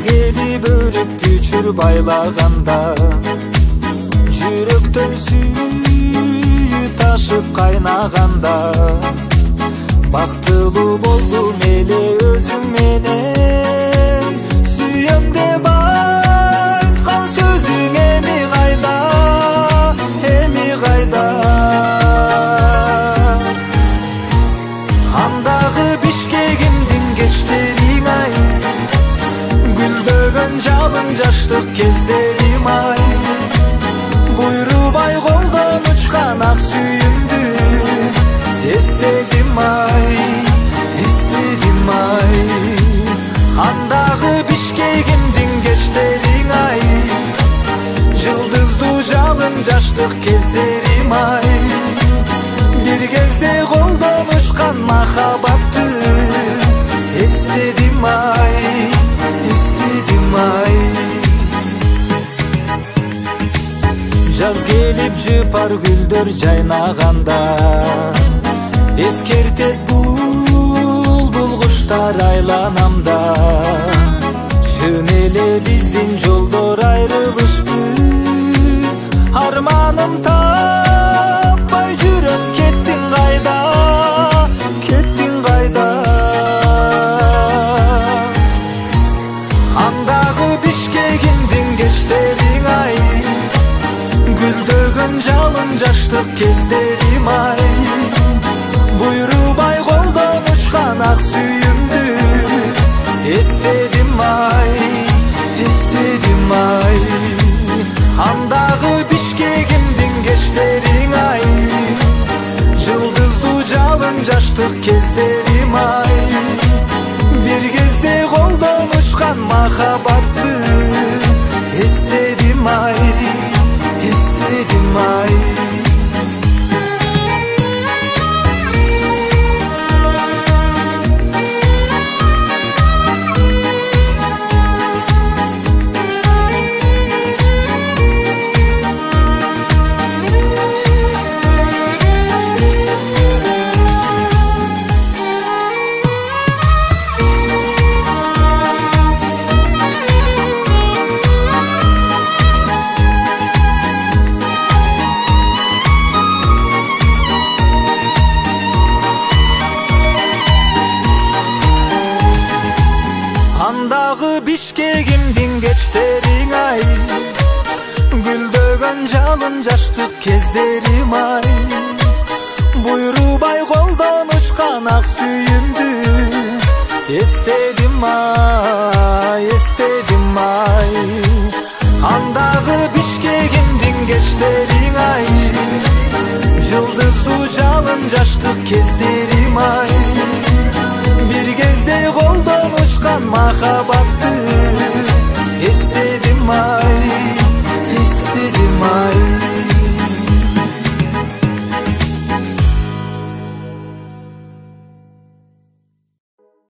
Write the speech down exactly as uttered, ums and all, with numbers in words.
келип өрүп күчүр байлаганда, жүрөктөн сүйүү ташып кайнаганда, бактылуу болдум эле өзүң менен. Сүйөм деп айткан сөзүң эми кайда, эми кайда? Андагы Бишкегимдин кечтериң ай, гүлдөгөн жалын жаштык кездерим ай, буйрубай колдон учкан ак сүйүмдү эстедим ай, эстедим ай. Андагы Бишкегимдин кечтериң ай, жылдыздуу жалын жаштык кездерим ай, бир кезде колдон учкан махабатты эстедим ай, эстедим ай. Жаз келип жыпар гүлдөр жайнаганда, эскертет булбул куштар айланамда. Чын эле биздин жолдор айрылышты, арманым таппай жүрөм, кеттиң кайда, кеттиң кайда? Андагы Бишкегимдин кечтериң ай, гүлдөгөн жалын жаштык кездерим ай, буйрубай колдон учкан ак сүйүмдү эстедим ай, эстедим ай. Андагы Бишкегимдин кечтериң ай, жылдыздуу жалын жаштык кездерим ай, бир кезде колдон учкан махабатты эстедим ай, эстедим ай. Андагы Бишкегимдин кечтериң ай, гүлдөгөн жалын жаштык кездерим ай, буйрубай колдон учкан ак сүйүмдү эстедим ай, эстедим ай. Андагы Бишкегимдин кечтериң ай, жылдыздуу жалын жаштык кездерим ай, бир кезде колдон учкан махабатты